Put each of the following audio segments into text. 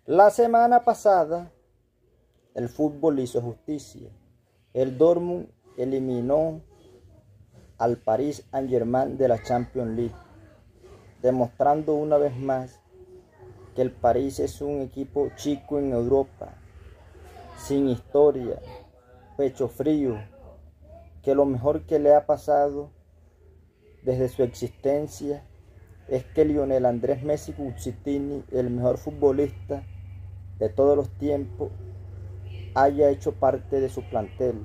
La semana pasada, el fútbol hizo justicia. El Dortmund eliminó al Paris Saint-Germain de la Champions League, demostrando una vez más que el París es un equipo chico en Europa, sin historia, pecho frío, que lo mejor que le ha pasado desde su existencia es que Lionel Andrés Messi Cucitini, el mejor futbolista de todos los tiempos, haya hecho parte de su plantel,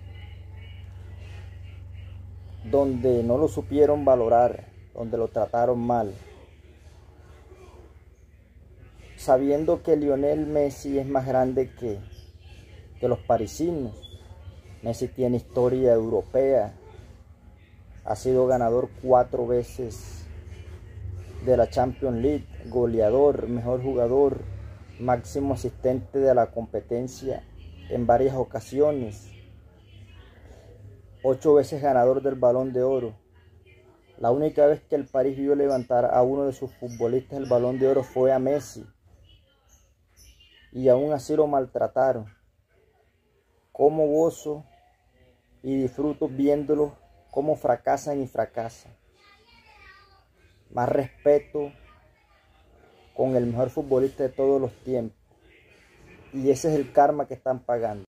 donde no lo supieron valorar, donde lo trataron mal, sabiendo que Lionel Messi es más grande que los parisinos. Messi tiene historia europea, ha sido ganador 4 veces de la Champions League, goleador, mejor jugador, máximo asistente de la competencia en varias ocasiones, 8 veces ganador del Balón de Oro. La única vez que el París vio levantar a uno de sus futbolistas el Balón de Oro fue a Messi, y aún así lo maltrataron. Cómo gozo y disfruto viéndolo cómo fracasan y fracasan. Más respeto con el mejor futbolista de todos los tiempos. Y ese es el karma que están pagando.